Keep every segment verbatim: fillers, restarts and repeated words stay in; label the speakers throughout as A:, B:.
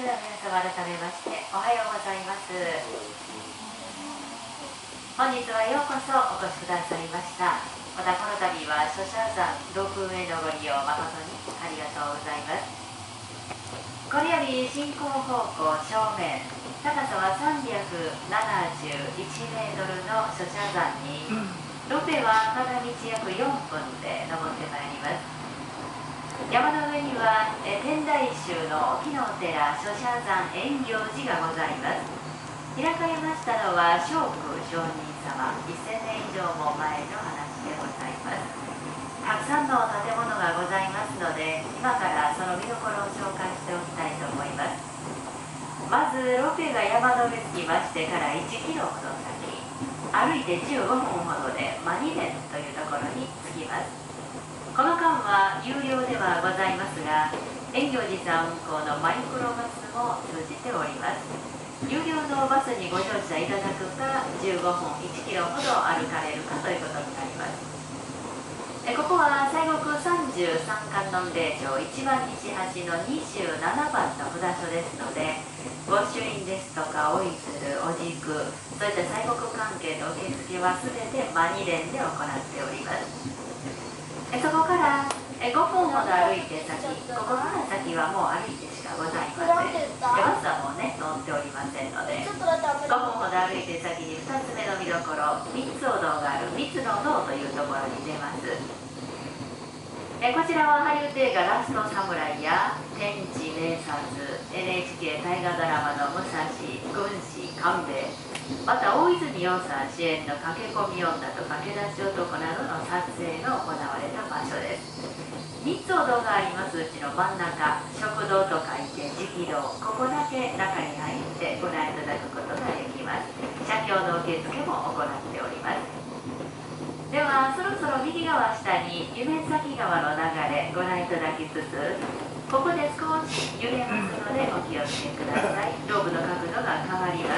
A: れでは皆様改めましておはようございます。本日はようこそお越しくださいました。またこの度は諸社山ロープウェイのご利用誠にありがとうございます。これより進行方向正面、高さはさんびゃくななじゅういちメートルの諸社山に、ロペは片道約よんぷんで登ってまいります。山の上には天台宗の木の寺諸社山円行寺がございます。開かれましたのは聖空上人様、せんねん以上も前の話でございます。たくさんの建物がございますので、今からその見どころを紹介しておきたいと思います。まずロペが山の上着きましてからいちキロほど先、歩いてじゅうごふんほどでマニレンというところに着きます。この間は有料ではございますが、円行寺さん運行のマイクロバスも通じております。有料のバスにご乗車いただくか、じゅうごふんいちキロほど歩かれるかということになります。えここは西国さんじゅうさん観音霊場一番西端のにじゅうななばんの札所ですので、御朱印ですとかおいずる、お軸、そういった西国関係の受付は全てマニレンで行っております。そこからごふんほど歩いて先、ここから先はもう歩いてしかございません。バスはもうね、乗っておりませんので、ごふんほど歩いて先にふたつめの見どころ、三つお堂がある三つの堂というところに出ます。えこちらはハリウッド映画「ラストサムライ」や「天地名察」、エヌエイチケー 大河ドラマの「武蔵」、「軍師」、「官兵衛」、また大泉洋さん主演の「駆け込み女と駆け出し男」などの撮影が行われた場所です。みっつお堂がありますうちの真ん中、食堂と書いて直堂、ここだけ中に入ってご覧いただくことができます。写経の受付も行っております。ではそろそろ右側下に夢咲川の流れご覧いただきつつ、ここで少し揺れますのでお気をつけください。ローブの角度が変わります。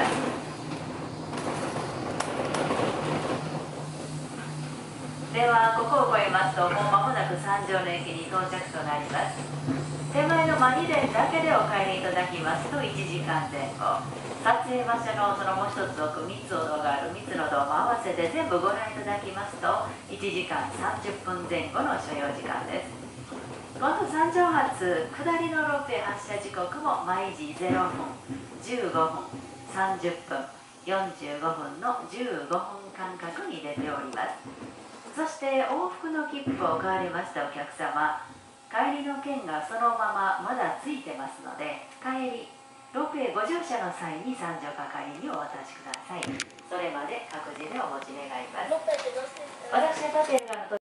A: ではここを越えますともう間もなく三条の駅に到着となります。手前のマニレンだけでお帰りいただきますといちじかんぜん後、撮影場所のそのもう一つ奥みっつお堂があるみっつの堂も合わせて全部ご覧いただきますといちじかんさんじゅっぷんぜん後の所要時間です。今度三条発下りのロープウェイ発車時刻も毎時ゼロふん、じゅうごふん、さんじゅっぷん、よんじゅうごふんのじゅうごふん間隔に出ております。そして往復の切符を買われましたお客様、帰りの券がそのまままだついてますので、帰りロープウェイご乗車の際に三条係にお渡しください。それまで各自でお持ち願います。私が立てる側の